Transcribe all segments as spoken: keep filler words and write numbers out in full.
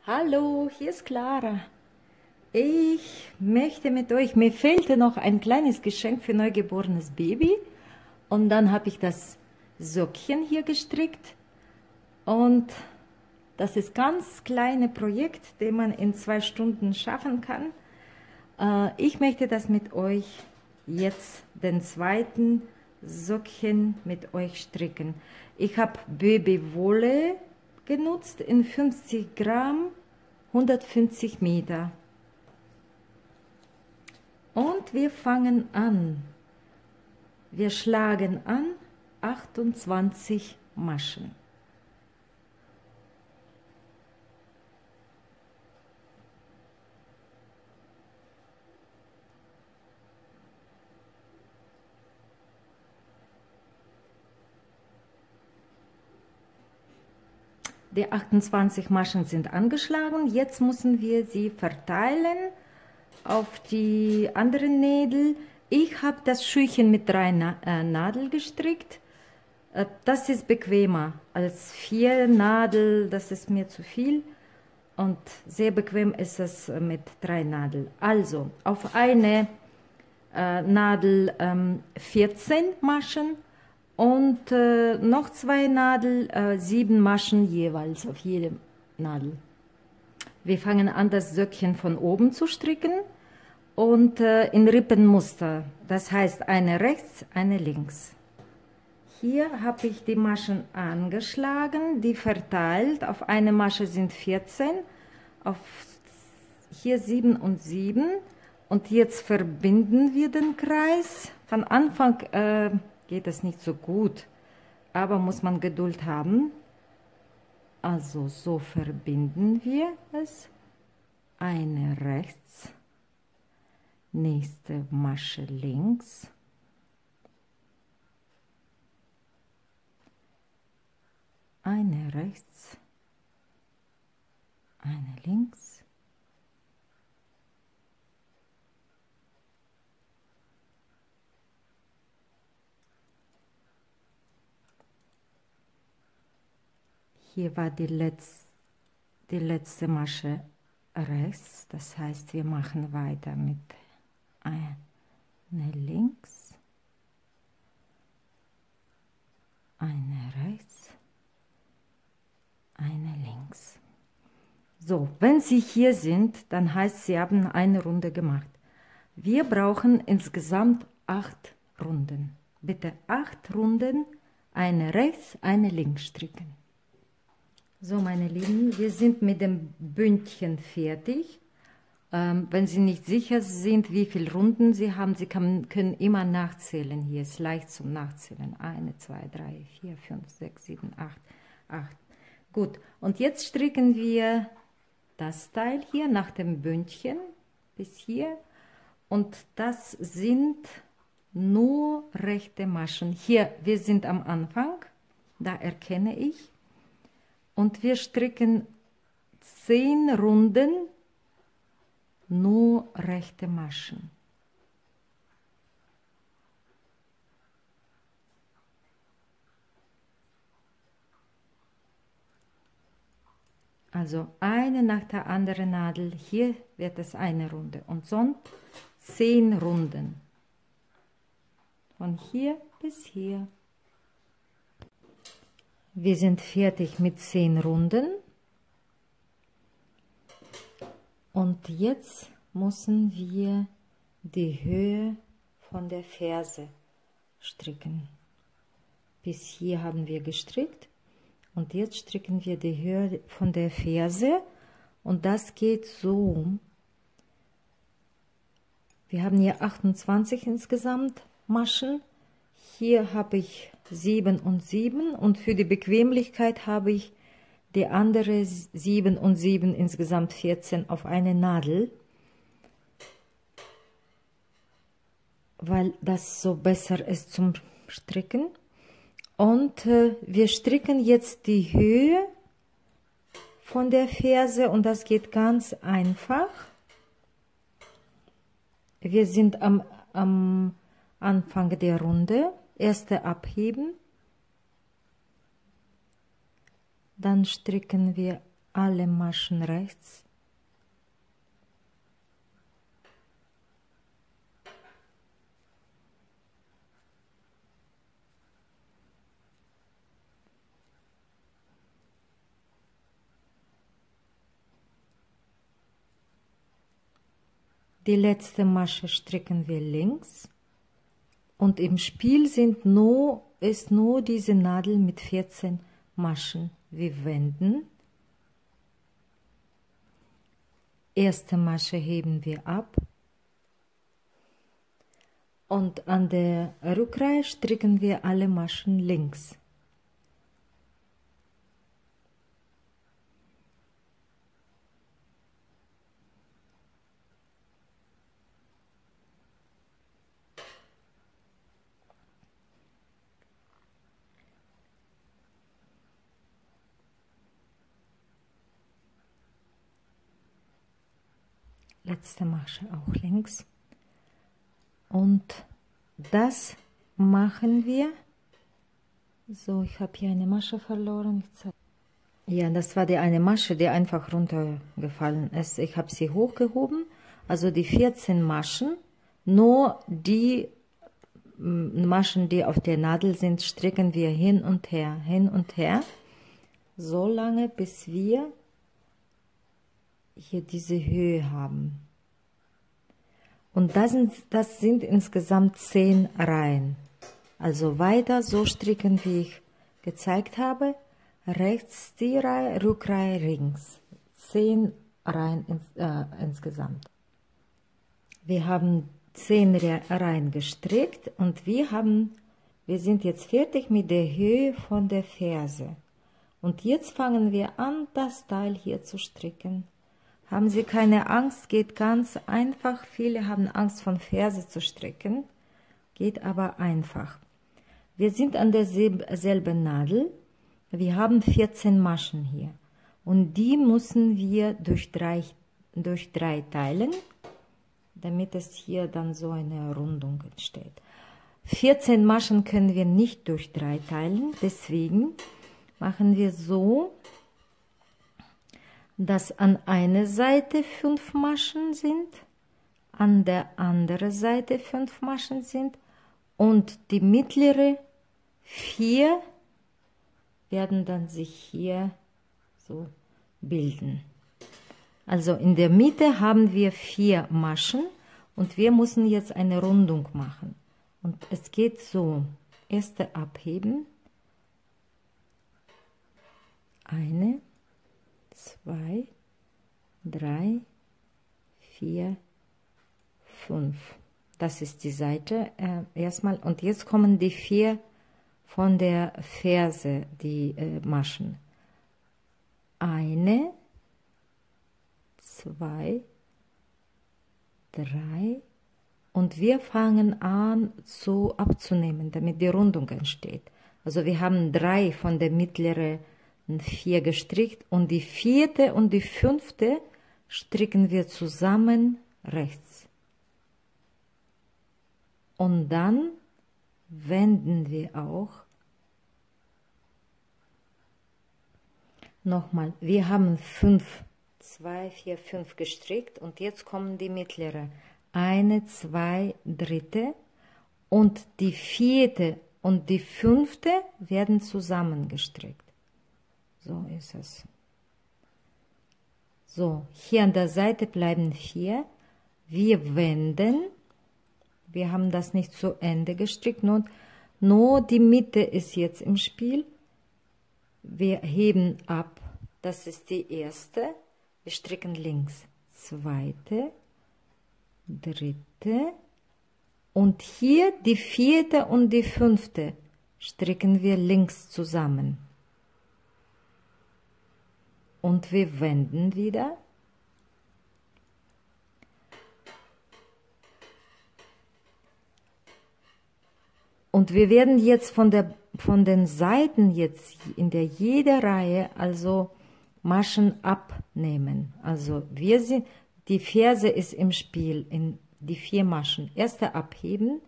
Hallo, hier ist Clara. Ich möchte mit euch, mir fehlte noch ein kleines Geschenk für neugeborenes Baby. Und dann habe ich das Söckchen hier gestrickt. Und das ist ganz kleine Projekt, den man in zwei Stunden schaffen kann. Äh, ich möchte das mit euch jetzt den zweiten Söckchen mit euch stricken. Ich habe Babywolle genutzt in fünfzig Gramm, hundertfünfzig Meter. Und wir fangen an. Wir schlagen an achtundzwanzig Maschen. Die achtundzwanzig Maschen sind angeschlagen. Jetzt müssen wir sie verteilen auf die anderen Nägel. Ich habe das Schüchen mit drei Na äh, Nadeln gestrickt. Äh, das ist bequemer als vier Nadeln. Das ist mir zu viel. Und sehr bequem ist es mit drei Nadeln. Also auf eine äh, Nadel ähm, vierzehn Maschen. Und äh, noch zwei Nadeln, äh, sieben Maschen jeweils auf jede Nadel. Wir fangen an, das Söckchen von oben zu stricken und äh, in Rippenmuster. Das heißt, eine rechts, eine links. Hier habe ich die Maschen angeschlagen, die verteilt. Auf eine Masche sind vierzehn, auf hier sieben und sieben. Und jetzt verbinden wir den Kreis. Von Anfang äh, geht es nicht so gut, aber muss man Geduld haben. Also so verbinden wir es. Eine rechts, nächste Masche links, eine rechts, eine links, hier war die letzte, die letzte Masche rechts, das heißt, wir machen weiter mit eine links, eine rechts, eine links. So, wenn Sie hier sind, dann heißt, Sie haben eine Runde gemacht. Wir brauchen insgesamt acht Runden. Bitte acht Runden, eine rechts, eine links stricken. So, meine Lieben, wir sind mit dem Bündchen fertig. Ähm, wenn Sie nicht sicher sind, wie viele Runden Sie haben, Sie kann, können immer nachzählen. Hier ist leicht zum Nachzählen. Eine, zwei, drei, vier, fünf, sechs, sieben, acht, acht. Gut, und jetzt stricken wir das Teil hier nach dem Bündchen bis hier. Und das sind nur rechte Maschen. Hier, wir sind am Anfang, da erkenne ich. Und wir stricken zehn Runden nur rechte Maschen. Also eine nach der anderen Nadel. Hier wird es eine Runde und sonst zehn Runden. Von hier bis hier. Wir sind fertig mit zehn Runden und jetzt müssen wir die Höhe von der Ferse stricken. Bis hier haben wir gestrickt und jetzt stricken wir die Höhe von der Ferse und das geht so. Wir haben hier achtundzwanzig insgesamt Maschen. Hier habe ich sieben und sieben und für die Bequemlichkeit habe ich die andere sieben und sieben, insgesamt vierzehn auf eine Nadel, weil das so besser ist zum Stricken. Und äh, wir stricken jetzt die Höhe von der Ferse und das geht ganz einfach. Wir sind am, am Anfang der Runde. Erste abheben, dann stricken wir alle Maschen rechts. Die letzte Masche stricken wir links und im Spiel sind nur, ist nur diese Nadel mit vierzehn Maschen. Wir wenden. Erste Masche heben wir ab und an der Rückreihe stricken wir alle Maschen links. Letzte Masche auch links. Und das machen wir. So, ich habe hier eine Masche verloren. Ja, das war die eine Masche, die einfach runtergefallen ist. Ich habe sie hochgehoben, also die vierzehn Maschen. Nur die Maschen, die auf der Nadel sind, stricken wir hin und her, hin und her, so lange, bis wir hier diese Höhe haben. Und das sind, das sind insgesamt zehn Reihen. Also weiter so stricken, wie ich gezeigt habe. Rechts die Reihe, Rückreihe links. Zehn Reihen ins, äh, insgesamt. Wir haben zehn Reihen gestrickt und wir haben, wir sind jetzt fertig mit der Höhe von der Ferse. Und jetzt fangen wir an, das Teil hier zu stricken. Haben Sie keine Angst, geht ganz einfach. Viele haben Angst, von Ferse zu stricken, geht aber einfach. Wir sind an derselben Nadel. Wir haben vierzehn Maschen hier und die müssen wir durch drei, durch drei teilen, damit es hier dann so eine Rundung entsteht. vierzehn Maschen können wir nicht durch drei teilen, deswegen machen wir so, dass an einer Seite fünf Maschen sind, an der anderen Seite fünf Maschen sind und die mittlere vier werden dann sich hier so bilden. Also in der Mitte haben wir vier Maschen und wir müssen jetzt eine Rundung machen. Und es geht so, erste abheben, eine, zwei, drei, vier, fünf. Das ist die Seite äh, erstmal. Und jetzt kommen die vier von der Ferse, die äh, Maschen. Eine, zwei, drei. Und wir fangen an zu abzunehmen, damit die Rundung entsteht. Also wir haben drei von der mittleren vier gestrickt und die vierte und die fünfte stricken wir zusammen rechts. Und dann wenden wir auch. Nochmal, wir haben fünf, zwei, vier, fünf gestrickt und jetzt kommen die mittlere. Eine, zwei, dritte und die vierte und die fünfte werden zusammen gestrickt. So ist es. So, hier an der Seite bleiben vier. Wir wenden. Wir haben das nicht zu Ende gestrickt, nur, nur die Mitte ist jetzt im Spiel. Wir heben ab. Das ist die erste. Wir stricken links. Zweite, dritte. Und hier die vierte und die fünfte stricken wir links zusammen. Und wir wenden wieder. Und wir werden jetzt von, der, von den Seiten jetzt in der jeder Reihe also Maschen abnehmen. Also wir sind, die Ferse ist im Spiel, in die vier Maschen. Erste abheben,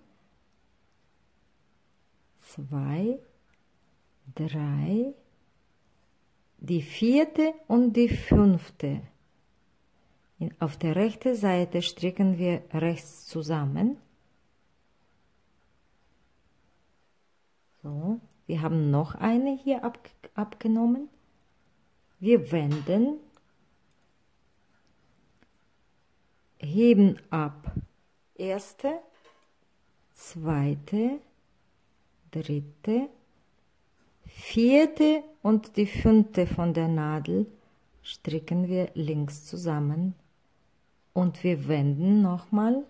zwei, drei, die vierte und die fünfte. Auf der rechten Seite stricken wir rechts zusammen. So, wir haben noch eine hier ab, abgenommen. Wir wenden, heben ab. Erste, zweite, dritte, vierte und die fünfte von der Nadel stricken wir links zusammen und wir wenden nochmal.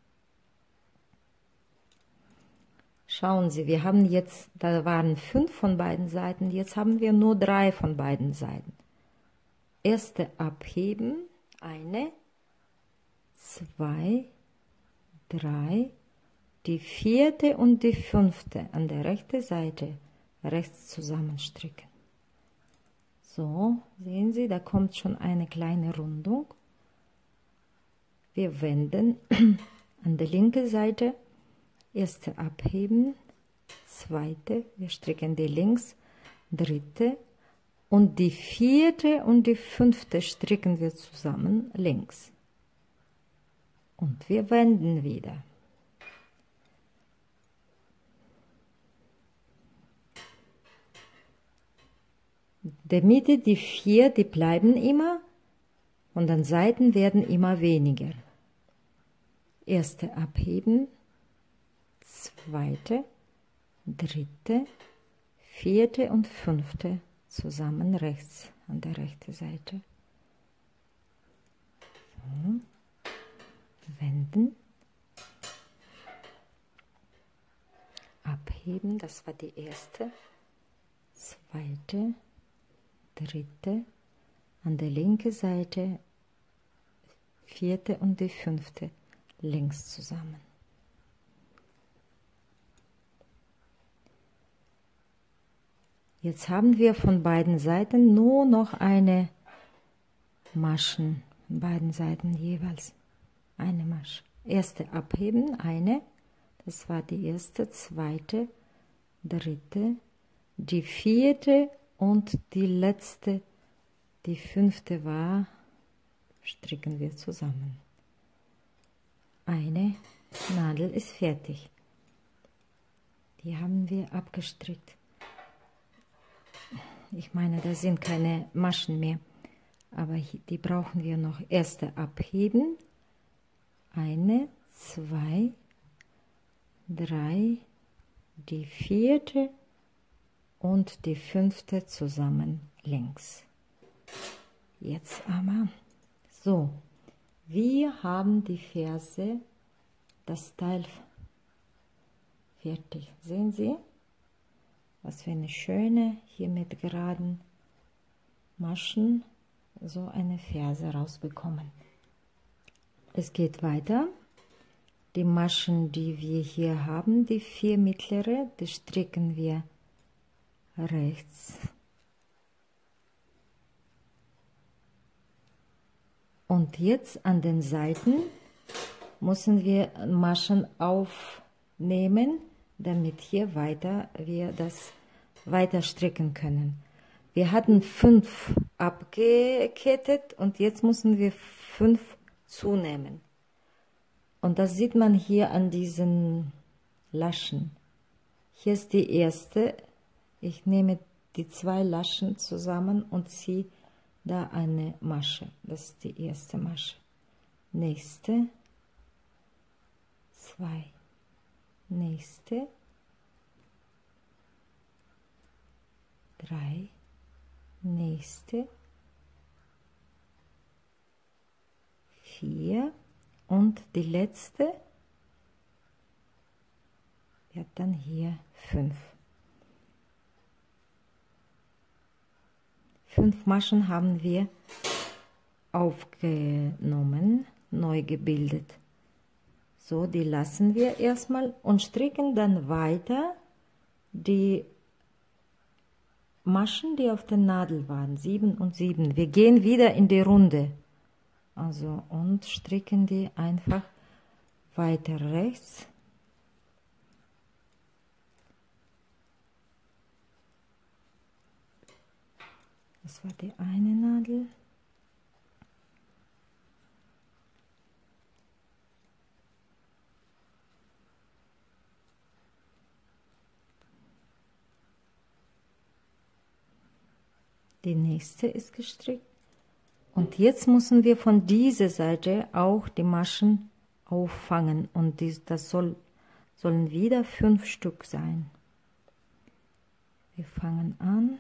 Schauen Sie, wir haben jetzt, da waren fünf von beiden Seiten, jetzt haben wir nur drei von beiden Seiten. Erste abheben, eine, zwei, drei, die vierte und die fünfte an der rechten Seite rechts zusammenstricken. So, sehen Sie, da kommt schon eine kleine Rundung. Wir wenden an der linken Seite, erste abheben, zweite, wir stricken die links, dritte und die vierte und die fünfte stricken wir zusammen links. Und wir wenden wieder. Der Mitte die vier, die bleiben immer und an Seiten werden immer weniger. Erste abheben, zweite, dritte, vierte und fünfte zusammen rechts an der rechten Seite. So. Wenden, abheben, das war die erste, zweite, dritte, an der linken Seite, vierte und die fünfte links zusammen. Jetzt haben wir von beiden Seiten nur noch eine Maschen, von beiden Seiten jeweils eine Masche. Erste abheben, eine, das war die erste, zweite, dritte, die vierte und die letzte, die fünfte war, stricken wir zusammen. Eine Nadel ist fertig. Die haben wir abgestrickt. Ich meine, da sind keine Maschen mehr, aber die brauchen wir noch. Erste abheben, eine, zwei, drei, die vierte und die fünfte zusammen links. Jetzt aber so, wir haben die Ferse, das Teil fertig. Sehen Sie, was für eine schöne, hier mit geraden Maschen so eine Ferse rausbekommen. Es geht weiter. Die Maschen, die wir hier haben, die vier mittlere, die stricken wir rechts und jetzt an den Seiten müssen wir Maschen aufnehmen, damit hier weiter wir das weiter stricken können. Wir hatten fünf abgekettet und jetzt müssen wir fünf zunehmen. Und das sieht man hier an diesen Laschen. Hier ist die erste. Ich nehme die zwei Laschen zusammen und ziehe da eine Masche. Das ist die erste Masche. Nächste. Zwei. Nächste. Drei. Nächste. Vier. Und die letzte wird dann hier fünf. Fünf Maschen haben wir aufgenommen, neu gebildet. So, die lassen wir erstmal und stricken dann weiter die Maschen, die auf der Nadel waren, sieben und sieben. Wir gehen wieder in die Runde. Also und stricken die einfach weiter rechts. Das war die eine Nadel. Die nächste ist gestrickt. Und jetzt müssen wir von dieser Seite auch die Maschen auffangen. Und dies, das soll, sollen wieder fünf Stück sein. Wir fangen an.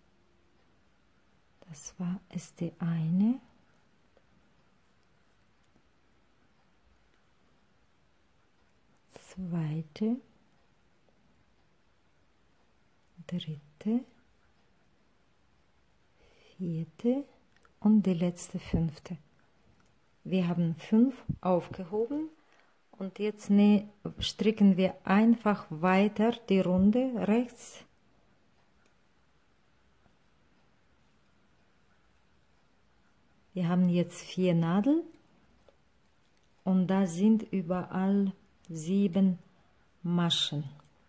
Das war ist die eine. Zweite. Dritte. Vierte und die letzte fünfte. Wir haben fünf aufgehoben und jetzt ne, stricken wir einfach weiter die Runde rechts. Wir haben jetzt vier Nadeln und da sind überall sieben Maschen.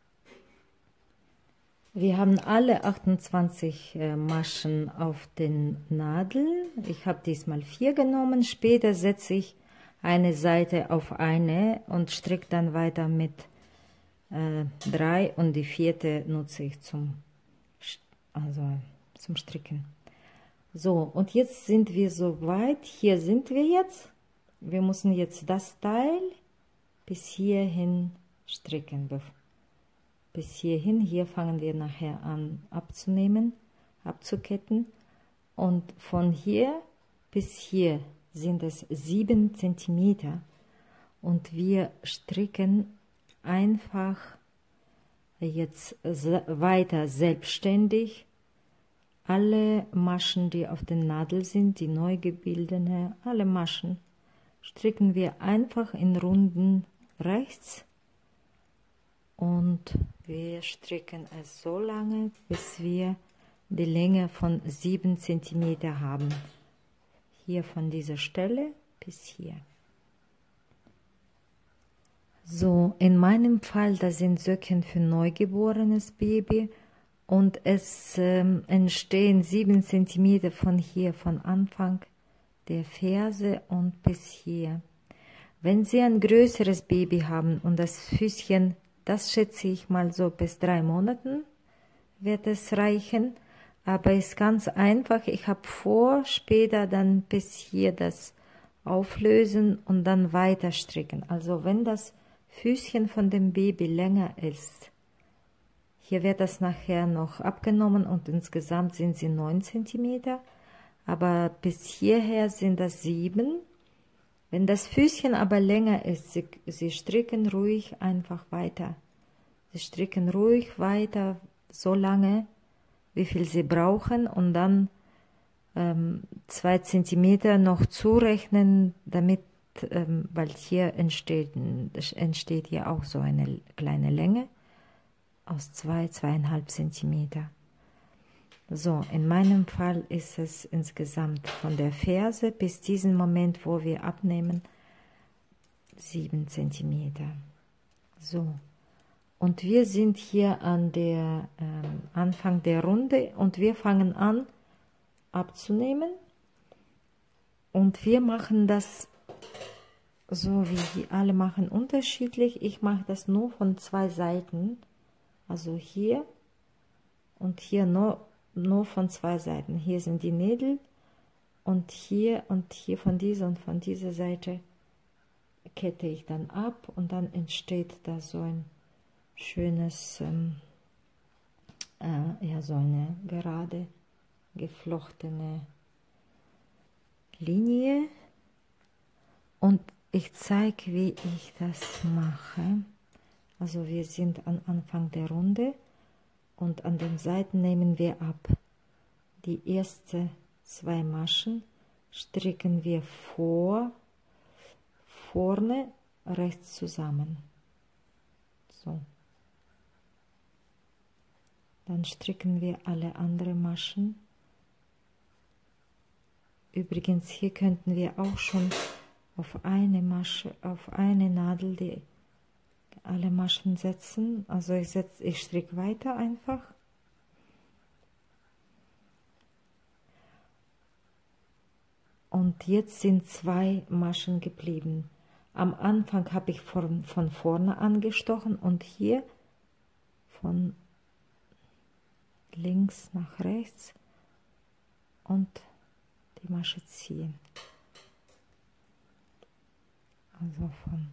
Wir haben alle achtundzwanzig äh, Maschen auf den Nadeln. Ich habe diesmal vier genommen. Später setze ich eine Seite auf eine und stricke dann weiter mit äh, drei und die vierte nutze ich zum, also zum Stricken. So, und jetzt sind wir soweit. Hier sind wir jetzt. Wir müssen jetzt das Teil bis hierhin stricken. Bis hierhin, hier fangen wir nachher an abzunehmen, abzuketten und von hier bis hier sind es sieben Zentimeter und wir stricken einfach jetzt weiter selbstständig alle Maschen, die auf den Nadel sind, die neu gebildete, alle Maschen stricken wir einfach in Runden rechts. Und wir stricken es so lange, bis wir die Länge von sieben Zentimeter haben. Hier von dieser Stelle bis hier. So, in meinem Fall, das sind Söcken für neugeborenes Baby und es ähm, entstehen sieben Zentimeter von hier, von Anfang der Ferse und bis hier. Wenn Sie ein größeres Baby haben und das Füßchen, das schätze ich mal so bis drei Monaten wird es reichen, aber ist ganz einfach. Ich habe vor, später dann bis hier das auflösen und dann weiter stricken. Also wenn das Füßchen von dem Baby länger ist, hier wird das nachher noch abgenommen und insgesamt sind sie neun Zentimeter, aber bis hierher sind das sieben. Wenn das Füßchen aber länger ist, Sie, Sie stricken ruhig einfach weiter. Sie stricken ruhig weiter, so lange, wie viel Sie brauchen und dann ähm, zwei Zentimeter noch zurechnen, damit, ähm, weil hier entsteht, entsteht ja auch so eine kleine Länge aus zwei, zweieinhalb Zentimeter. So, in meinem Fall ist es insgesamt von der Ferse bis diesen Moment, wo wir abnehmen, sieben Zentimeter. So, und wir sind hier an der ähm, Anfang der Runde und wir fangen an abzunehmen und wir machen das so, wie die alle machen, unterschiedlich. Ich mache das nur von zwei Seiten, also hier und hier nur nur von zwei Seiten. Hier sind die Nägel und hier und hier von dieser und von dieser Seite kette ich dann ab und dann entsteht da so ein schönes, ähm, äh, ja, so eine gerade geflochtene Linie und ich zeige, wie ich das mache. Also wir sind am Anfang der Runde. Und an den Seiten nehmen wir ab. Die ersten zwei Maschen stricken wir vor, vorne rechts zusammen. So. Dann stricken wir alle anderen Maschen. Übrigens, hier könnten wir auch schon auf eine Masche, auf eine Nadel die alle Maschen setzen. Also ich setze, ich stricke weiter einfach. Und jetzt sind zwei Maschen geblieben. Am Anfang habe ich von, von vorne angestochen und hier von links nach rechts und die Masche ziehen. Also von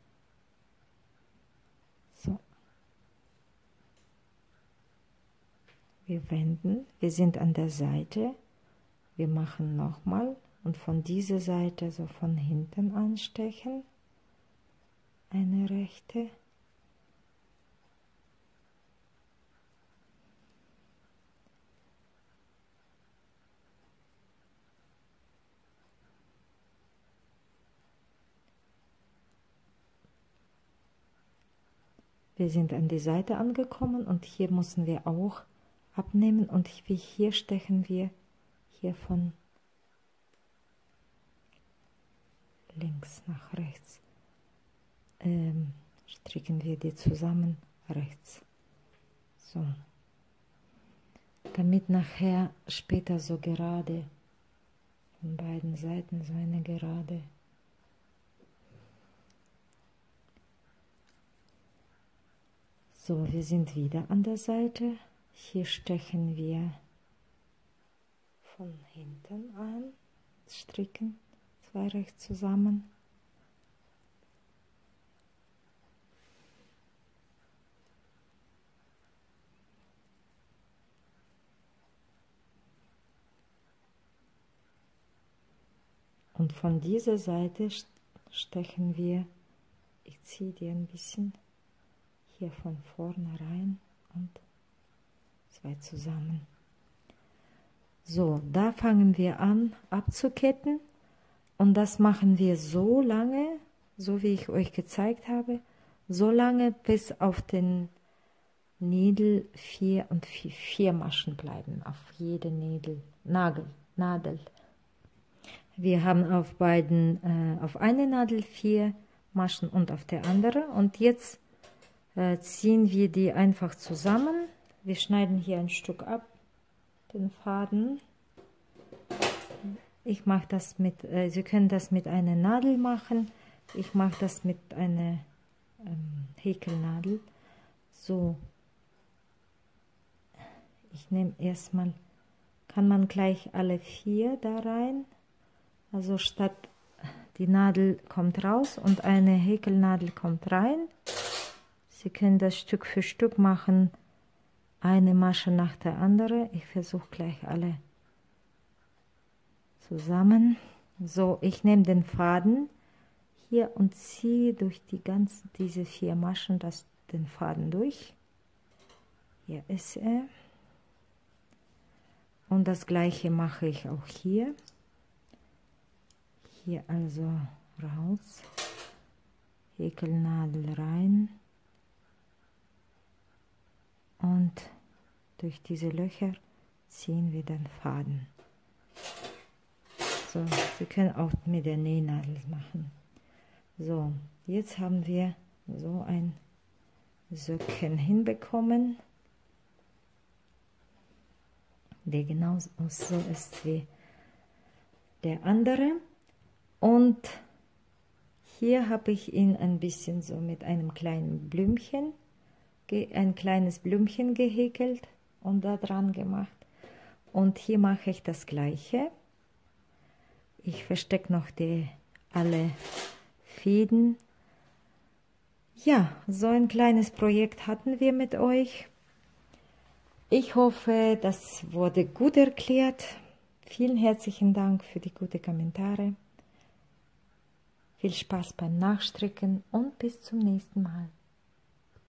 so. Wir wenden, wir sind an der Seite, wir machen nochmal und von dieser Seite so von hinten anstechen, eine rechte. Wir sind an die Seite angekommen und hier müssen wir auch abnehmen und hier stechen wir hier von links nach rechts, ähm, stricken wir die zusammen rechts, so, damit nachher später so gerade von beiden Seiten so eine gerade. So, wir sind wieder an der Seite. Hier stechen wir von hinten an, stricken zwei rechts zusammen. Und von dieser Seite stechen wir, ich ziehe die ein bisschen hier von vorne rein und zwei zusammen. So, da fangen wir an abzuketten und das machen wir so lange, so wie ich euch gezeigt habe, so lange bis auf den Nädel vier und vier, vier Maschen bleiben, auf jede Nädel, Nagel, Nadel. Wir haben auf beiden, äh, auf eine Nadel vier Maschen und auf der andere und jetzt äh, ziehen wir die einfach zusammen. Wir schneiden hier ein Stück ab, den Faden. Ich mache das mit, äh, Sie können das mit einer Nadel machen. Ich mache das mit einer ähm, Häkelnadel. So, ich nehme erstmal, kann man gleich alle vier da rein. Also statt die Nadel kommt raus und eine Häkelnadel kommt rein. Sie können das Stück für Stück machen, eine Masche nach der anderen. Ich versuche gleich alle zusammen. So, ich nehme den Faden hier und ziehe durch die ganzen, diese vier Maschen das, den Faden durch. Hier ist er. Und das gleiche mache ich auch hier. Hier also raus, Häkelnadel rein und durch diese Löcher ziehen wir den Faden. So, Sie können auch mit der Nähnadel machen. So, jetzt haben wir so ein Söckchen hinbekommen, der genauso so ist wie der andere. Und hier habe ich ihn ein bisschen so mit einem kleinen Blümchen, ein kleines Blümchen gehäkelt und da dran gemacht. Und hier mache ich das Gleiche. Ich verstecke noch die alle Fäden. Ja, so ein kleines Projekt hatten wir mit euch. Ich hoffe, das wurde gut erklärt. Vielen herzlichen Dank für die guten Kommentare. Viel Spaß beim Nachstricken und bis zum nächsten Mal.